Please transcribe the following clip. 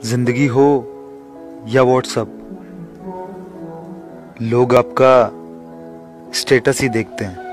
जिंदगी हो या व्हाट्सअप, लोग आपका स्टेटस ही देखते हैं।